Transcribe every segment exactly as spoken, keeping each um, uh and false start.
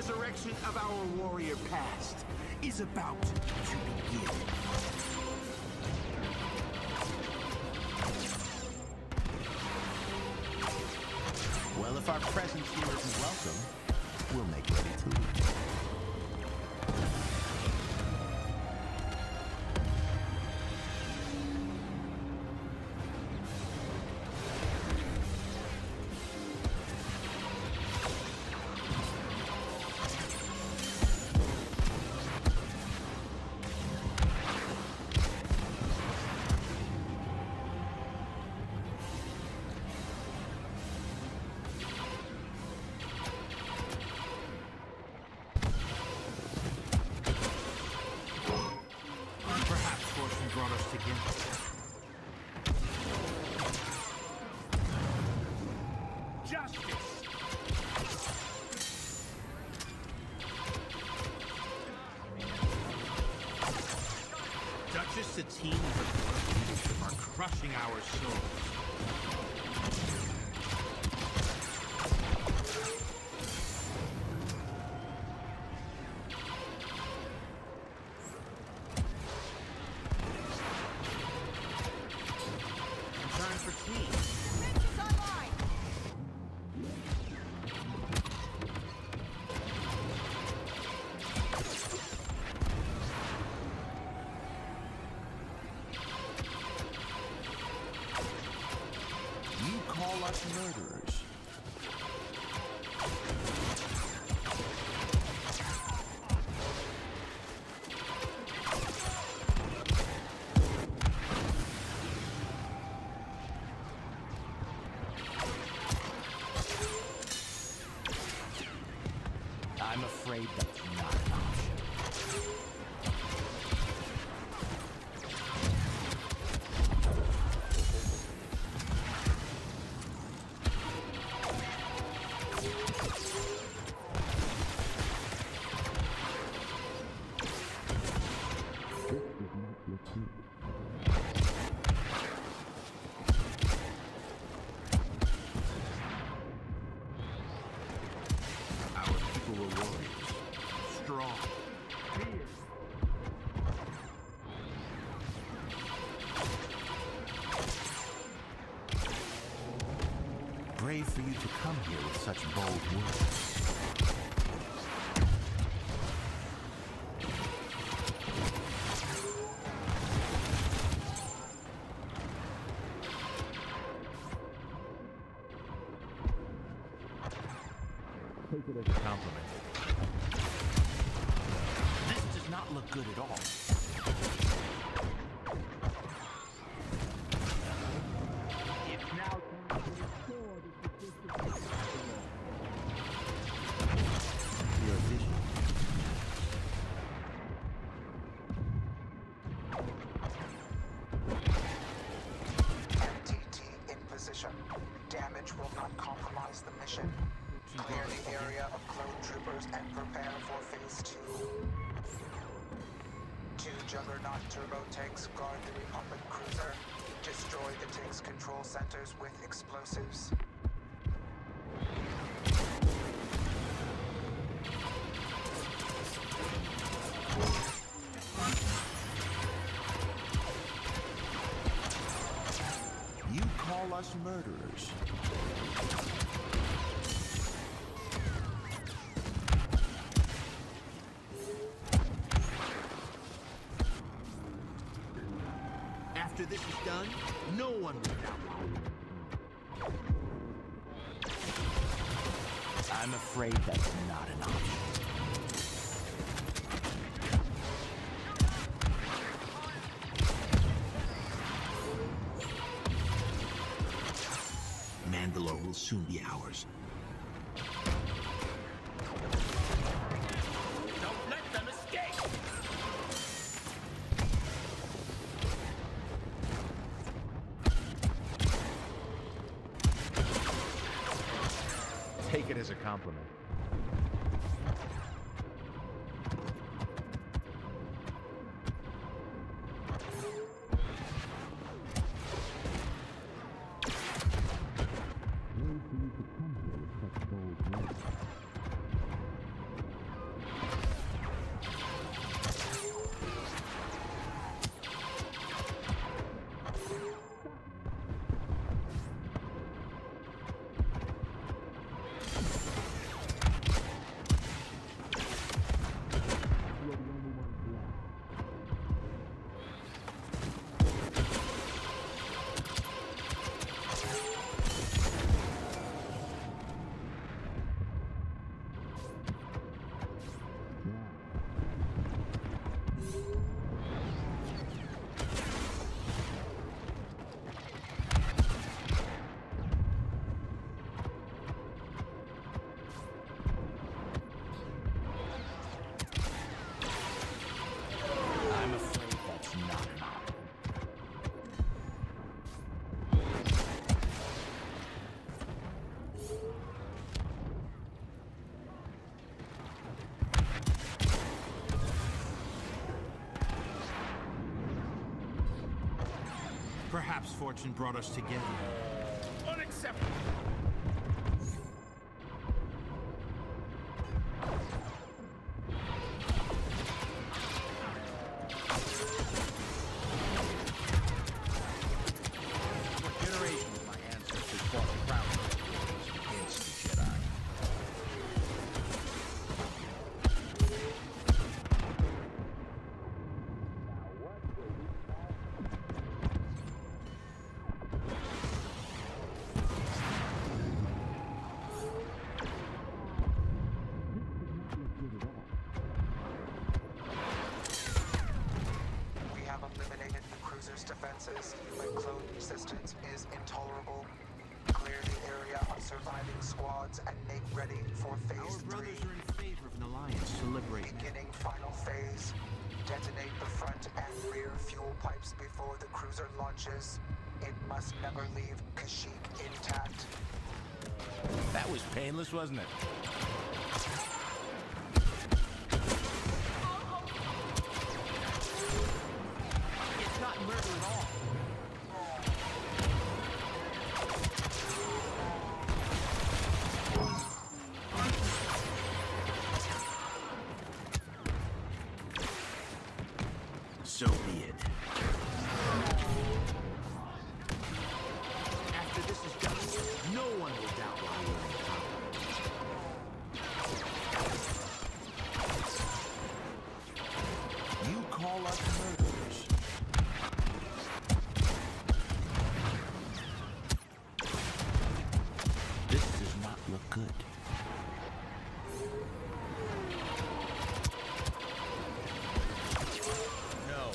resurrection of our warrior past is about to begin. Well, if our presence here isn't welcome, we'll make ready to leave. Brought us together. Justice! Duchess Satine and her corrupt leadership are crushing our souls. You call us murderers. I'm afraid that's not an option. Our people were warriors, strong, fierce. Brave for you to come here with such bold words. Take it as a compliment. This does not look good at all. It's now time to restore the sophistication. Your vision. M T T in position. Damage will not compromise the mission. Clear the area of clone troopers and prepare for phase two. Two Juggernaut turbo tanks guard the Republic cruiser. Destroy the tank's control centers with explosives. You call us murderers. After this is done, no one will doubt me. I'm afraid that's not an option. Mandalore will soon be ours. Don't let them escape! Take it as a compliment. Perhaps fortune brought us together. Unacceptable! For generations, my ancestors fought proudly against the Jedi. We have eliminated the cruiser's defenses, but clone resistance is intolerable. Clear the area of surviving squads and make ready for Our phase brothers three. are in favor of an alliance to liberate. Beginning final phase. Detonate the front and rear fuel pipes before the cruiser launches. It must never leave Kashyyyk intact. That was painless, wasn't it? It's not murder at all. So be it. After this is done, no one will doubt why we're in power. You call us murderers. This does not look good. No.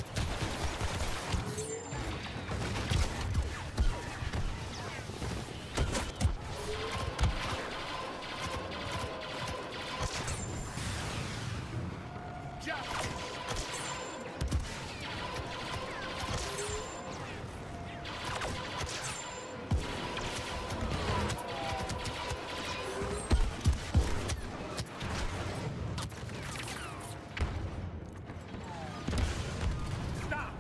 Stop!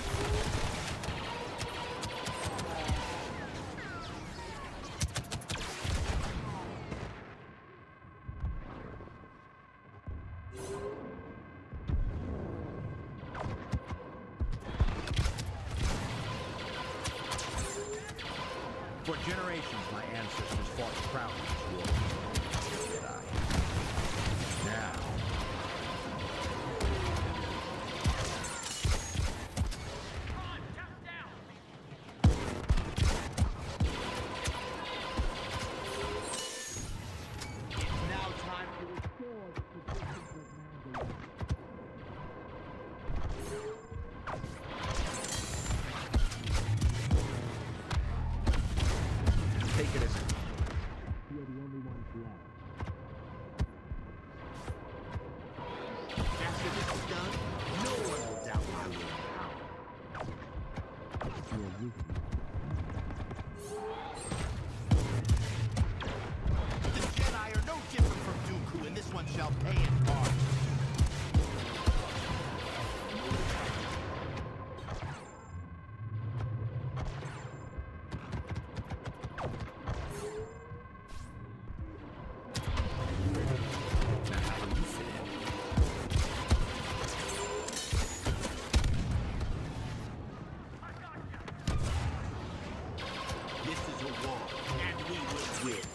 For generations, my ancestors fought proudly this war. Jedi. Now. It's now time to restore the positions of Mandalore. Take it as you're the only ones left. After this is done, no one will doubt why we're in power. You're with me. The Jedi are no different from Dooku, and this one shall pay in part. Now, how do you fit in? This is a war, and we will win.